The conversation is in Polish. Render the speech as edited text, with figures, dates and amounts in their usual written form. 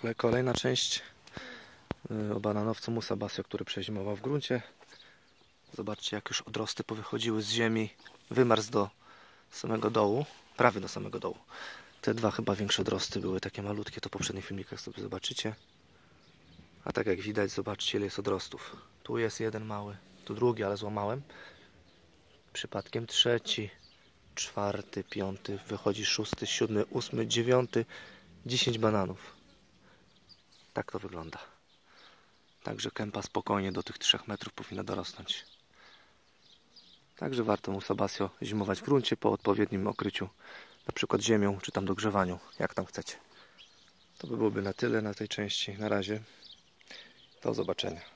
Kolejna część o bananowcu Musa Basio, który przezimował w gruncie. Zobaczcie, jak już odrosty powychodziły z ziemi. Wymarzł do samego dołu, prawie do samego dołu. Te dwa chyba większe odrosty były takie malutkie, to w poprzednich filmikach sobie zobaczycie. A tak jak widać, zobaczcie, ile jest odrostów. Tu jest jeden mały, tu drugi, ale złamałem. Przypadkiem trzeci, czwarty, piąty, wychodzi szósty, siódmy, ósmy, dziewiąty, 10 bananów. Tak to wygląda. Także kępa spokojnie do tych 3 metrów powinna dorosnąć. Także warto Musa Basio zimować w gruncie po odpowiednim okryciu, na przykład ziemią, czy tam dogrzewaniu, jak tam chcecie. To by byłoby na tyle na tej części. Na razie. Do zobaczenia.